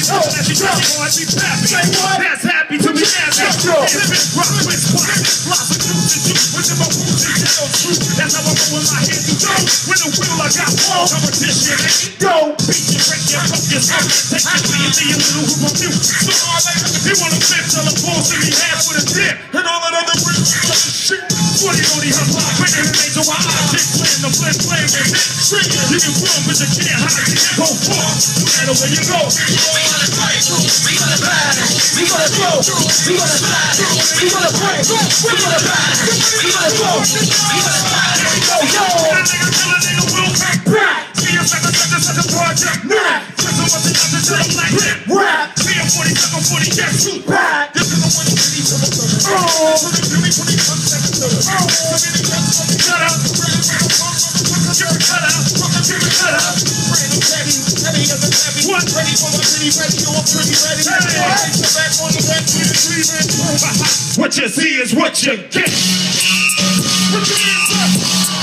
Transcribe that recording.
That's happy to be happy. It's been rock, twist, lots of juice and juice. Within my roots and shadow true. That's how I roll with my hands to go. With the wheel, I got all competition. Go, beat you, break your focus. Take your way and be a little hoop of you. So you wanna flip till the balls in me half with a dip. And all that other weird shit. 40 on the hip hop, bringing the major while I kick playing the flip playing with hit. You can run, but you can't hide. You can't go far. No matter where you go. We gonna fight, we gonna battle, we gonna throw, we gonna slide, we gonna break, we gonna ride, we gonna go, we gonna slide, we go, yo. Nigga will come back. See a second project, nah. Just so much enough to tell them like that. Rap. See a 40-second 40, yes, shoot back. This is the one you need to look at. Oh, for the beauty, 41 seconds to it. Oh, so many guns from the cutout. Cut out, cut out. Heavy as a heavy. What? Ready for the pretty, ready, you're pretty ready. Hey, back on the back, what you see is what you get. Put your hands up.